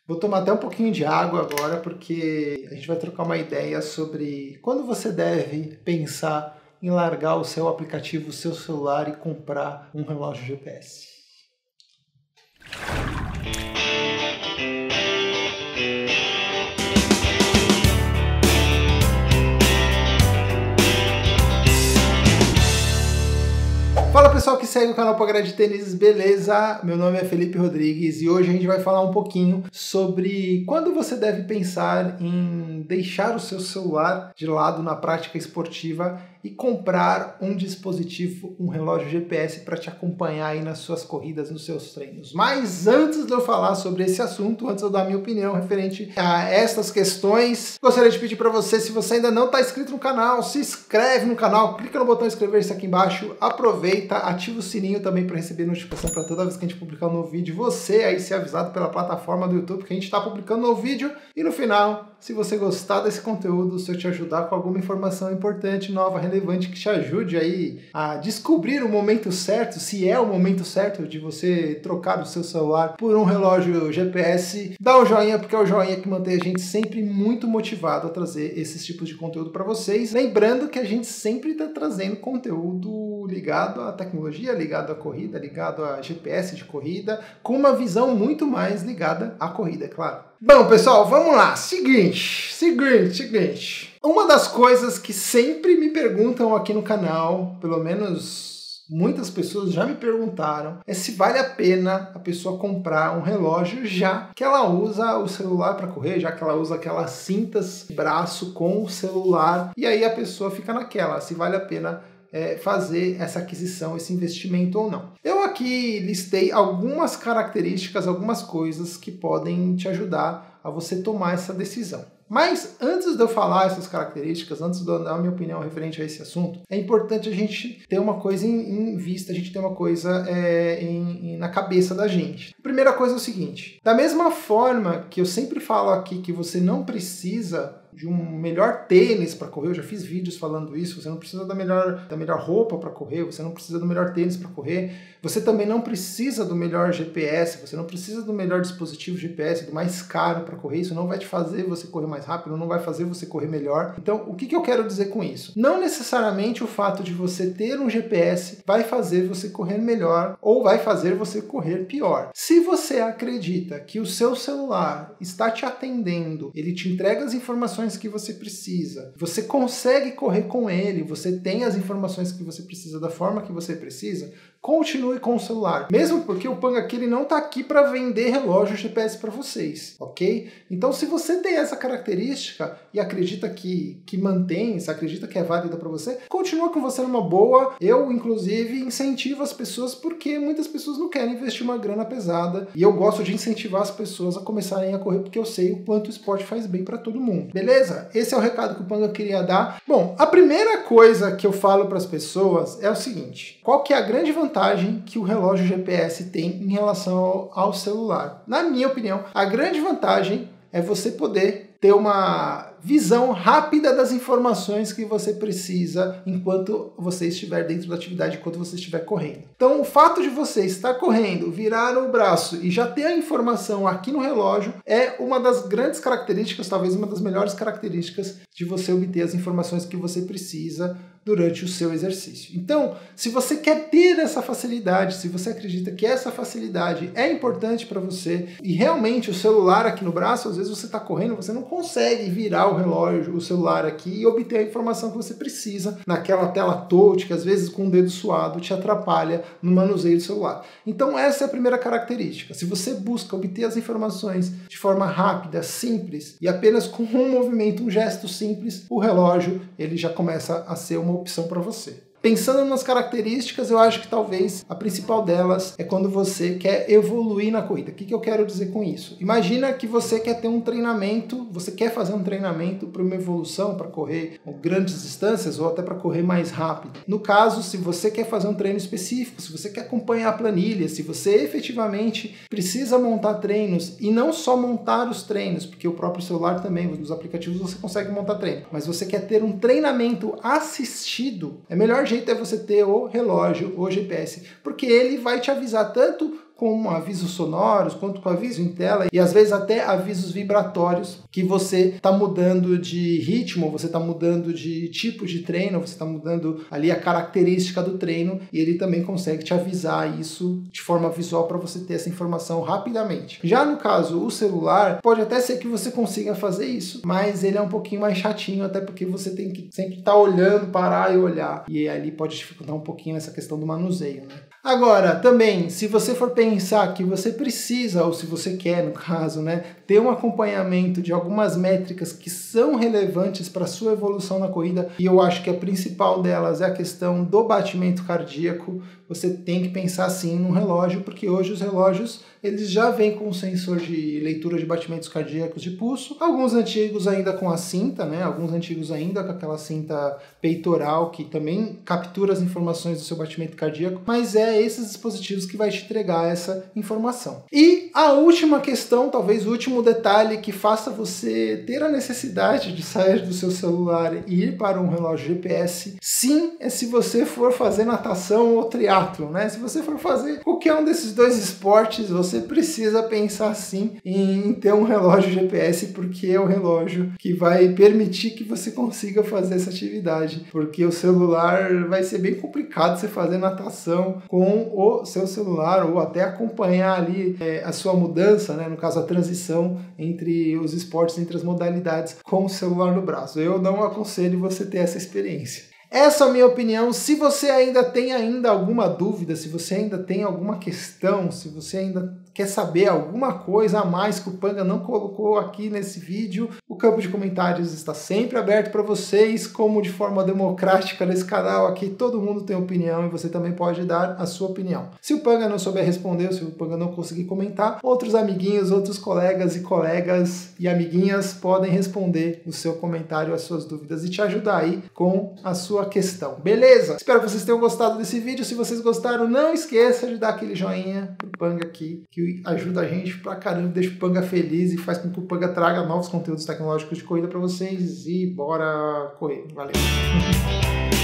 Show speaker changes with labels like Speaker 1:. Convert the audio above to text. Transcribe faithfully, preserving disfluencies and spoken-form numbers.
Speaker 1: Vou tomar até um pouquinho de água agora, porque a gente vai trocar uma ideia sobre quando você deve pensar em largar o seu aplicativo, o seu celular e comprar um relógio G P S. Fala pessoal que segue o canal Pogra de Tênis, beleza? Meu nome é Felipe Rodrigues e hoje a gente vai falar um pouquinho sobre quando você deve pensar em deixar o seu celular de lado na prática esportiva e comprar um dispositivo, um relógio G P S para te acompanhar aí nas suas corridas, nos seus treinos. Mas antes de eu falar sobre esse assunto, antes de eu dar a minha opinião referente a estas questões, gostaria de pedir para você, se você ainda não está inscrito no canal, se inscreve no canal, clica no botão inscrever-se aqui embaixo, aproveita, ativa o sininho também para receber notificação para toda vez que a gente publicar um novo vídeo, você aí ser avisado pela plataforma do YouTube que a gente está publicando um novo vídeo. E no final, se você gostar desse conteúdo, se eu te ajudar com alguma informação importante, nova, relevante, que te ajude aí a descobrir o momento certo, se é o momento certo de você trocar o seu celular por um relógio G P S, dá um joinha, porque é o joinha que mantém a gente sempre muito motivado a trazer esses tipos de conteúdo para vocês. Lembrando que a gente sempre está trazendo conteúdo ligado à tecnologia, ligado à corrida, ligado a G P S de corrida, com uma visão muito mais ligada à corrida, é claro. Bom, pessoal, vamos lá. Seguinte, seguinte, seguinte. Uma das coisas que sempre me perguntam aqui no canal, pelo menos muitas pessoas já me perguntaram, é se vale a pena a pessoa comprar um relógio já que ela usa o celular para correr, já que ela usa aquelas cintas de braço com o celular, e aí a pessoa fica naquela, se vale a pena É, fazer essa aquisição, esse investimento ou não. Eu aqui listei algumas características, algumas coisas que podem te ajudar a você tomar essa decisão. Mas antes de eu falar essas características, antes de eu dar a minha opinião referente a esse assunto, é importante a gente ter uma coisa em, em vista, a gente ter uma coisa é, em, em, na cabeça da gente. A primeira coisa é o seguinte, da mesma forma que eu sempre falo aqui que você não precisa de um melhor tênis para correr, eu já fiz vídeos falando isso, você não precisa da melhor, da melhor roupa para correr, você não precisa do melhor tênis para correr, você também não precisa do melhor G P S, você não precisa do melhor dispositivo G P S, do mais caro para correr, isso não vai te fazer você correr mais rápido, não vai fazer você correr melhor. Então, o que, que eu quero dizer com isso? Não necessariamente o fato de você ter um G P S vai fazer você correr melhor ou vai fazer você correr pior. Se você acredita que o seu celular está te atendendo, ele te entrega as informações que você precisa, você consegue correr com ele, você tem as informações que você precisa da forma que você precisa, continue com o celular. Mesmo porque o Panga aqui ele não está aqui para vender relógio G P S para vocês, ok? Então se você tem essa característica e acredita que, que mantém, se acredita que é válida para você, continua com você numa boa. Eu, inclusive, incentivo as pessoas porque muitas pessoas não querem investir uma grana pesada e eu gosto de incentivar as pessoas a começarem a correr porque eu sei o quanto o esporte faz bem para todo mundo. Beleza? Esse é o recado que o Panga queria dar. Bom, a primeira coisa que eu falo para as pessoas é o seguinte, qual que é a grande vantagem que o relógio G P S tem em relação ao, ao celular? Na minha opinião, a grande vantagem é você poder ter uma visão rápida das informações que você precisa enquanto você estiver dentro da atividade, enquanto você estiver correndo. Então, o fato de você estar correndo, virar o braço e já ter a informação aqui no relógio é uma das grandes características, talvez uma das melhores características de você obter as informações que você precisa durante o seu exercício. Então, se você quer ter essa facilidade, se você acredita que essa facilidade é importante para você e realmente o celular aqui no braço, às vezes você está correndo, você não consegue virar o relógio, o celular aqui e obter a informação que você precisa naquela tela touch que às vezes com o dedo suado te atrapalha no manuseio do celular. Então essa é a primeira característica. Se você busca obter as informações de forma rápida, simples e apenas com um movimento, um gesto simples, o relógio ele já começa a ser uma opção para você. Pensando nas características, eu acho que talvez a principal delas é quando você quer evoluir na corrida. O que, que eu quero dizer com isso? Imagina que você quer ter um treinamento, você quer fazer um treinamento para uma evolução, para correr grandes distâncias ou até para correr mais rápido. No caso, se você quer fazer um treino específico, se você quer acompanhar a planilha, se você efetivamente precisa montar treinos e não só montar os treinos, porque o próprio celular também, nos aplicativos você consegue montar treino, mas você quer ter um treinamento assistido, é melhor jeito é você ter o relógio, o G P S, porque ele vai te avisar tanto com avisos sonoros, quanto com aviso em tela e às vezes até avisos vibratórios que você está mudando de ritmo, você está mudando de tipo de treino, você está mudando ali a característica do treino e ele também consegue te avisar isso de forma visual para você ter essa informação rapidamente. Já no caso, o celular, pode até ser que você consiga fazer isso, mas ele é um pouquinho mais chatinho, até porque você tem que sempre estar tá olhando, parar e olhar, e ali pode dificultar um pouquinho essa questão do manuseio, né? Agora, também, se você for pensar que você precisa, ou se você quer, no caso, né, ter um acompanhamento de algumas métricas que são relevantes para a sua evolução na corrida, e eu acho que a principal delas é a questão do batimento cardíaco, você tem que pensar sim num relógio, porque hoje os relógios eles já vêm com um sensor de leitura de batimentos cardíacos de pulso, alguns antigos ainda com a cinta, né? Alguns antigos ainda com aquela cinta peitoral que também captura as informações do seu batimento cardíaco, mas é esses dispositivos que vai te entregar essa informação. E a última questão, talvez o último detalhe que faça você ter a necessidade de sair do seu celular e ir para um relógio G P S, sim, é se você for fazer natação ou triatlo, né? Se você for fazer qualquer um desses dois esportes, você precisa pensar sim em ter um relógio G P S, porque é o relógio que vai permitir que você consiga fazer essa atividade, porque o celular vai ser bem complicado você fazer natação com o seu celular ou até acompanhar ali é, a sua mudança, né? No caso a transição entre os esportes, entre as modalidades com o celular no braço. Eu não aconselho você ter essa experiência. Essa é a minha opinião. Se você ainda tem ainda alguma dúvida, se você ainda tem alguma questão, se você ainda quer saber alguma coisa a mais que o Panga não colocou aqui nesse vídeo, o campo de comentários está sempre aberto para vocês, como de forma democrática nesse canal aqui, todo mundo tem opinião e você também pode dar a sua opinião. Se o Panga não souber responder, se o Panga não conseguir comentar, outros amiguinhos, outros colegas e colegas e amiguinhas podem responder no seu comentário as suas dúvidas e te ajudar aí com a sua questão. Beleza? Espero que vocês tenham gostado desse vídeo. Se vocês gostaram, não esqueça de dar aquele joinha pro Panga aqui, que ajuda a gente pra caramba, deixa o Panga feliz e faz com que o Panga traga novos conteúdos tecnológicos de corrida pra vocês e bora correr. Valeu!